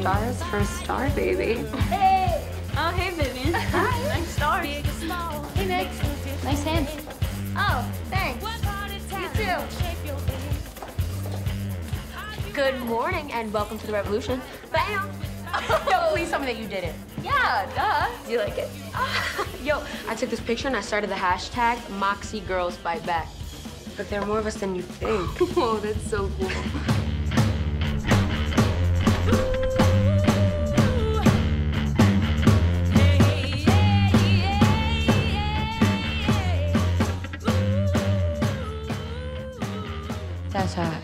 stars for a star, baby. Hey! Oh, hey, Vivian. Hi. Nice stars. Hey, Nick. Nice hand. Oh, thanks. You too. Good morning and welcome to the revolution. Bam! Yo, please tell me that you did it. Yeah, duh. Do you like it? Yo, I took this picture and I started the hashtag Moxie Girls Fight Back. But there are more of us than you think. Whoa, that's so cool. That's hot.